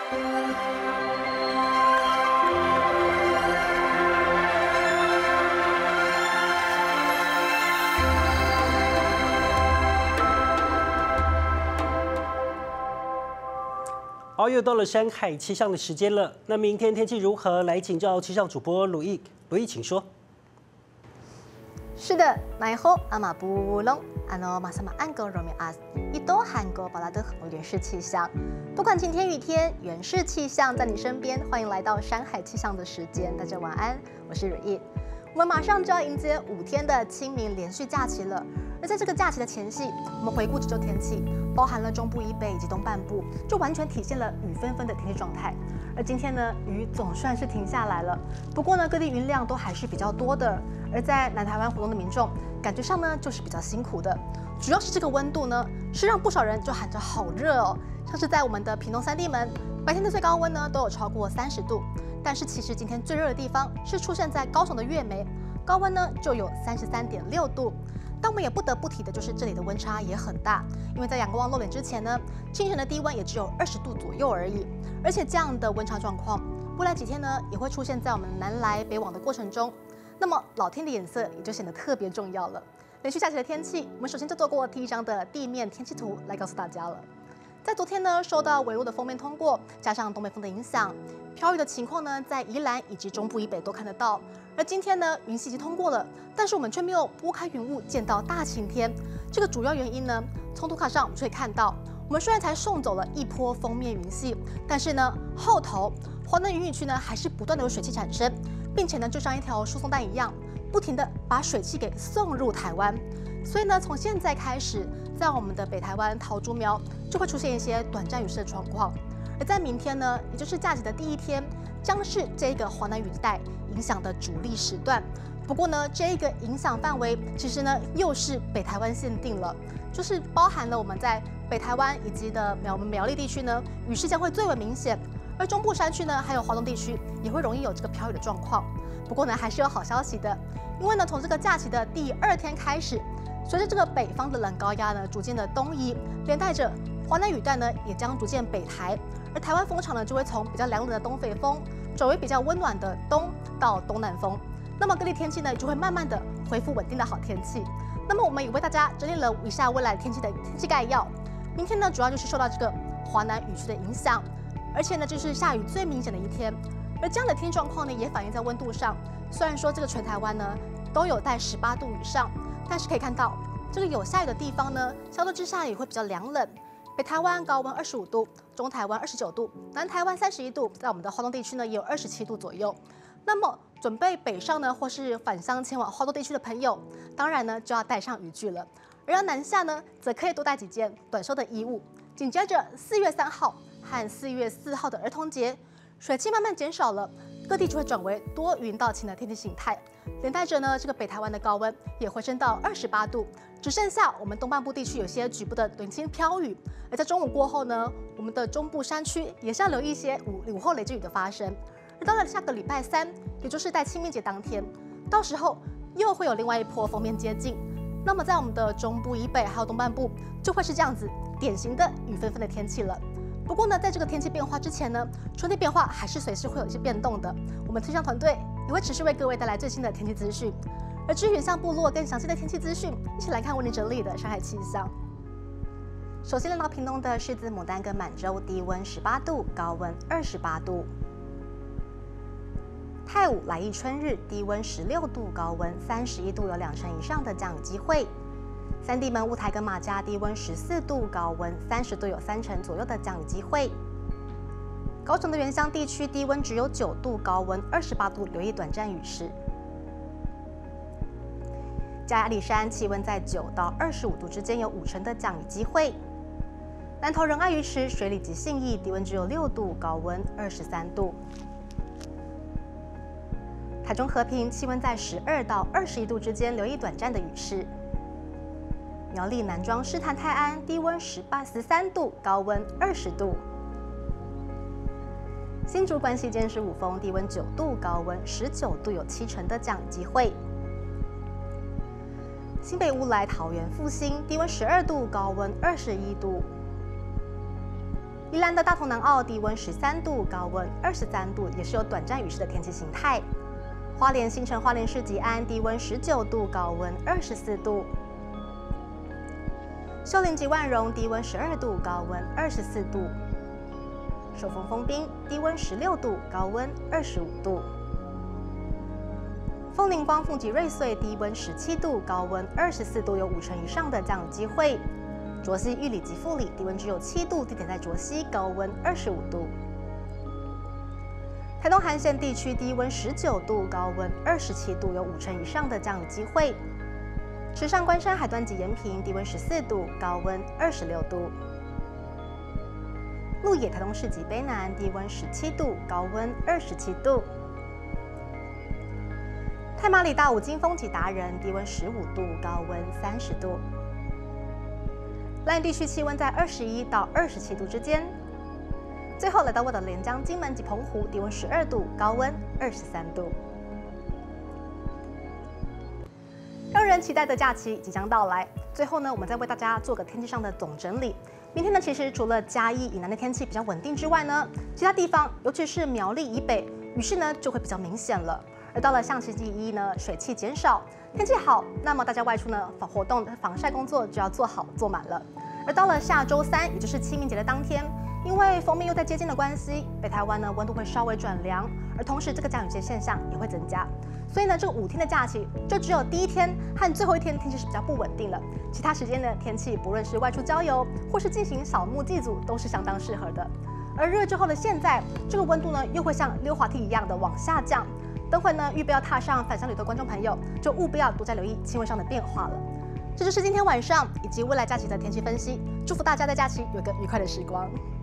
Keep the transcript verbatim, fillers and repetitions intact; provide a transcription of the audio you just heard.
好，又到了山海气象的时间了。那明天天气如何？来请教气象主播鲁毅。鲁毅，请说。 是的，那以后阿玛布隆，阿诺马萨马安格罗米阿斯，一都韩国巴拉的原始气象。不管晴天雨天，原始气象在你身边。欢迎来到山海气象的时间，大家晚安，我是鲁毅。我们马上就要迎接五天的清明连续假期了。而在这个假期的前夕，我们回顾这周天气，包含了中部以北以及东半部，就完全体现了雨纷纷的天气状态。而今天呢，雨总算是停下来了，不过呢，各地云量都还是比较多的。而在南台湾活动的民众，感觉上呢就是比较辛苦的，主要是这个温度呢，是让不少人就喊着好热哦。像是在我们的屏东三地门，白天的最高温呢都有超过三十度，但是其实今天最热的地方是出现在高雄的月眉，高温呢就有三十三点六度。但我们也不得不提的就是这里的温差也很大，因为在阳光露脸之前呢，清晨的低温也只有二十度左右而已。而且这样的温差状况，未来几天呢也会出现在我们南来北往的过程中，那么老天的眼色也就显得特别重要了。连续假期的天气，我们首先就做过第一张的地面天气图来告诉大家了。在昨天呢，受到微弱的锋面通过，加上东北风的影响，飘雨的情况呢，在宜兰以及中部以北都看得到。而今天呢，云系已经通过了，但是我们却没有拨开云雾见到大晴天。这个主要原因呢，从图卡上我们就可以看到，我们虽然才送走了一波锋面云系，但是呢，后头华南云雨区呢还是不断的有水汽产生，并且呢，就像一条输送带一样，不停的把水汽给送入台湾。所以呢，从现在开始，在我们的北台湾桃竹苗就会出现一些短暂雨势的状况。而在明天呢，也就是假期的第一天，将是这个华南雨带影响的主力时段。不过呢，这个影响范围其实呢又是北台湾限定了，就是包含了我们在北台湾以及的苗苗栗地区呢，雨势将会最为明显。而中部山区呢，还有华东地区也会容易有这个飘雨的状况。不过呢，还是有好消息的，因为呢，从这个假期的第二天开始，随着这个北方的冷高压呢逐渐的东移，连带着华南雨带呢也将逐渐北台，而台湾风场呢就会从比较凉冷的东北风转为比较温暖的东到东南风。那么各地天气呢就会慢慢的恢复稳定的好天气。那么我们也为大家整理了以下未来天气的天气概要。明天呢主要就是受到这个华南雨区的影响，而且呢就是下雨最明显的一天。而这样的天气状况呢也反映在温度上，虽然说这个全台湾呢都有在十八度以上，但是可以看到这个有下雨的地方呢，相对之下也会比较凉冷。北台湾高温二十五度，中台湾二十九度，南台湾三十一度，在我们的花东地区呢也有二十七度左右。那么准备北上呢，或是返乡前往花东地区的朋友，当然呢就要带上雨具了。而要南下呢，则可以多带几件短袖的衣物。紧接着四月三号和四月四号的儿童节，水汽慢慢减少了，各地就会转为多云到晴的天气形态。连带着呢，这个北台湾的高温也回升到二十八度，只剩下我们东半部地区有些局部的零星飘雨。而在中午过后呢，我们的中部山区也是要留意一些午午后雷阵雨的发生。而到了下个礼拜三，也就是在清明节当天，到时候又会有另外一波锋面接近。那么在我们的中部以北还有东半部，就会是这样子典型的雨纷纷的天气了。不过呢，在这个天气变化之前呢，春天变化还是随时会有一些变动的。我们气象团队也会持续为各位带来最新的天气资讯。而至于远向部落更详细的天气资讯，一起来看为您整理的山海气象。首先来到屏东的狮子、牡丹跟满洲，低温十八度，高温二十八度。泰武来义春日，低温十六度，高温三十一度，有两成以上的降雨机会。三地门雾台跟马家，低温十四度，高温三十度，有三成左右的降雨机会。高雄的原乡地区低温只有九度，高温二十八度，留意短暂雨势。嘉义阿里山气温在九到二十五度之间，有五成的降雨机会。南投仁爱鱼池、水里及信义低温只有六度，高温二十三度。台中和平气温在十二到二十一度之间，留意短暂的雨势。苗栗南庄狮潭泰安低温十八十三度，高温二十度。新竹关西尖石五峰低温九度，高温十九度，有七成的降雨机会。新北乌来桃园复兴低温十二度，高温二十一度。 宜兰的大同南澳低温十三度，高温二十三度，也是有短暂雨势的天气形态。花莲新城花莲市吉安低温十九度，高温二十四度。秀林及万荣低温十二度，高温二十四度。寿丰丰滨低温十六度，高温二十五度。凤林光凤及瑞穗低温十七度，高温二十四度，有五成以上的降雨机会。卓溪玉里及富里低温只有七度，地点在卓溪，高温二十五度。台东涵县地区低温十九度，高温二十七度，有五成以上的降雨机会。池上关山海端及延平低温十四度，高温二十六度。鹿野台东市及卑南低温十七度，高温二十七度。太麻里大武金峰及达人低温十五度，高温三十度。兰屿地区气温在二十一到二十七度之间。最后来到我的连江、金门及澎湖，低温十二度，高温二十三度。让人期待的假期即将到来，最后呢，我们再为大家做个天气上的总整理。明天呢，其实除了嘉义以南的天气比较稳定之外呢，其他地方，尤其是苗栗以北，雨势呢就会比较明显了。而到了像星期一呢，水汽减少，天气好，那么大家外出呢，防活动防晒工作就要做好做满了。而到了下周三，也就是清明节的当天，因为锋面又在接近的关系，北台湾呢温度会稍微转凉，而同时这个降雨节现象也会增加。所以呢，这个五天的假期，就只有第一天和最后一天天气是比较不稳定了，其他时间呢天气不论是外出郊游或是进行扫墓祭祖，都是相当适合的。而热之后的现在，这个温度呢又会像溜滑梯一样的往下降。等会呢，预备要踏上返乡旅途的观众朋友，就务必要多加留意气温上的变化了。这就是今天晚上以及未来假期的天气分析，祝福大家在假期有个愉快的时光。